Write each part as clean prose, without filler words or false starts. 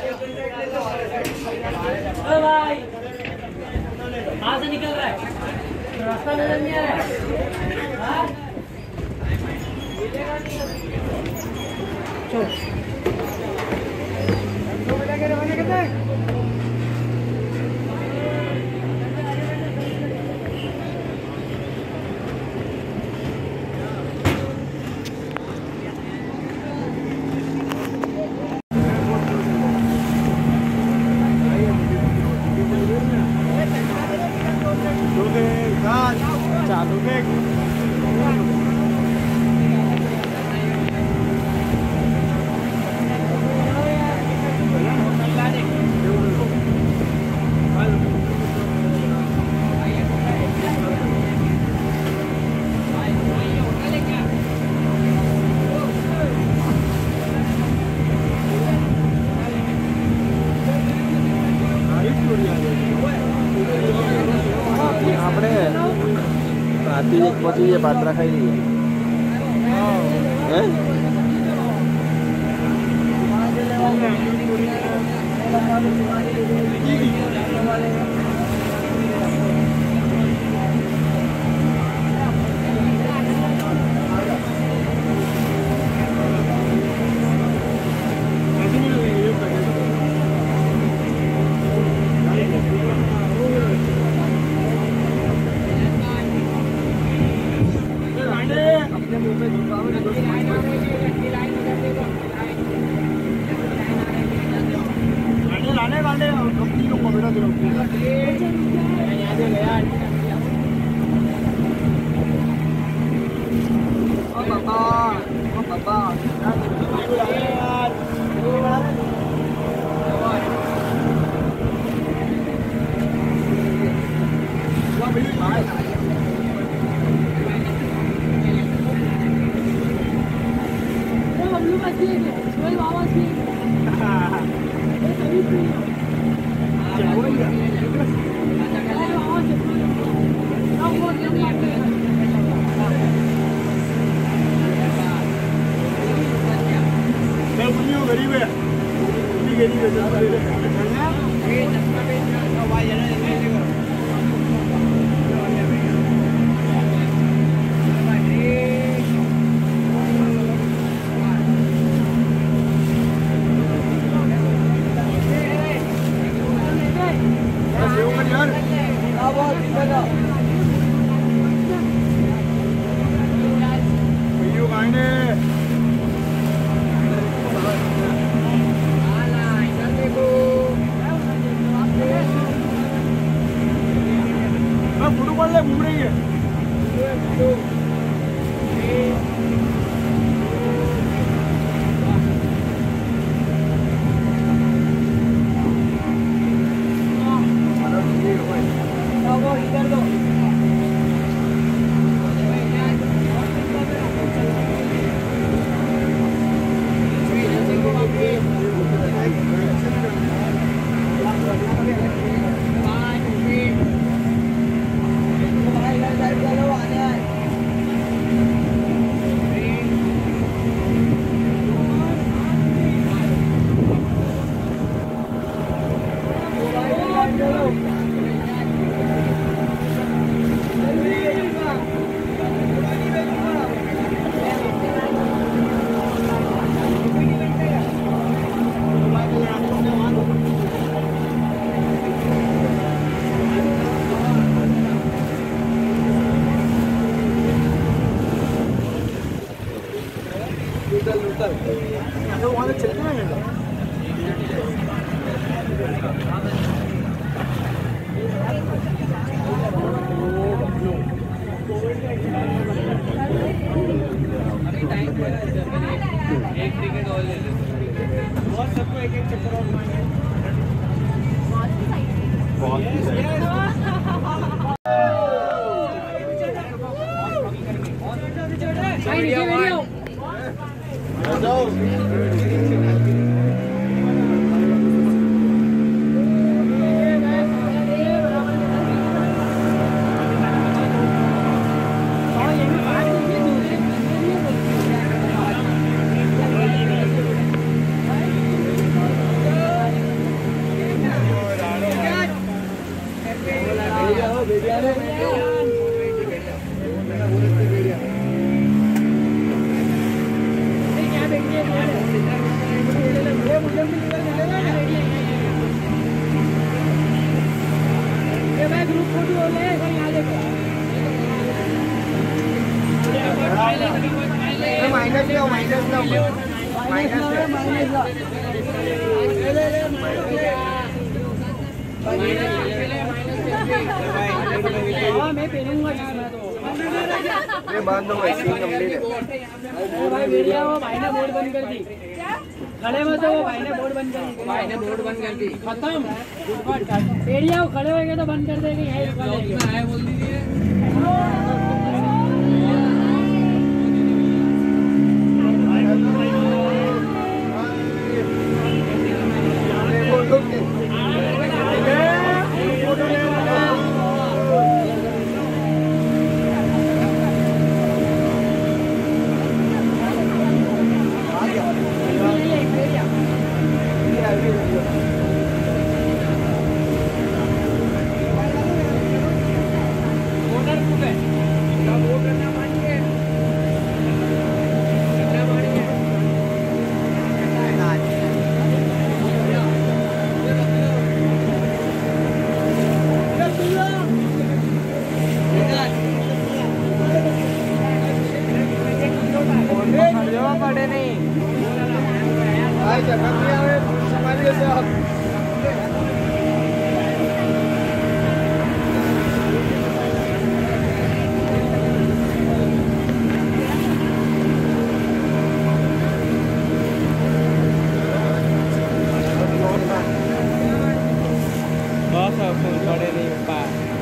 भाई कहाँ से निकल रहा है? रास्ता नजर नहीं आ रहा है। पहुंची ये पात्रा खाई ली है मैं पहनूंगा मैं बांध दूंगा इसी कंप्लीट है। भाई मीडिया वो भाई ने बोर्ड बंद कर दी। खड़े में तो वो भाई ने बोर्ड बंद कर दी। भाई ने बोर्ड बंद कर दी। खत्म। मीडिया वो खड़े होंगे तो बंद कर देंगे। यही रुका लेंगे। है बोल दीजिए। पड़े नहीं भाई जगह दिया है संभालिए से आप बहुत फूल पड़े नहीं पा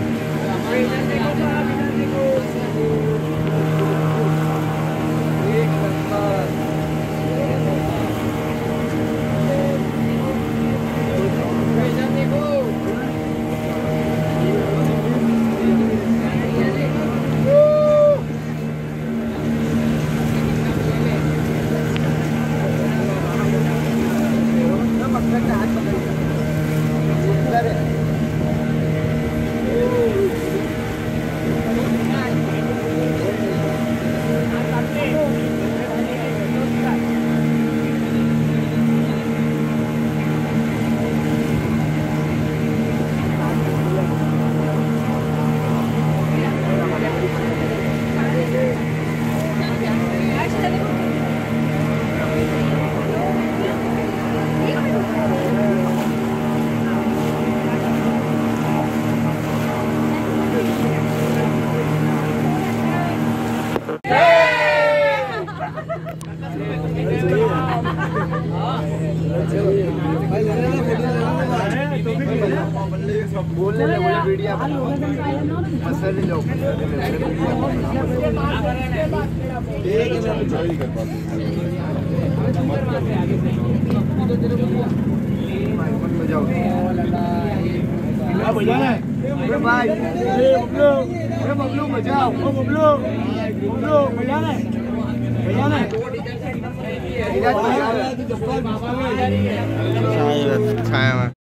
बोलने ले बोले वीडियो असर नहीं लो मत बजाओ भाई बबलू बजाओ बबलू बजाना बजाना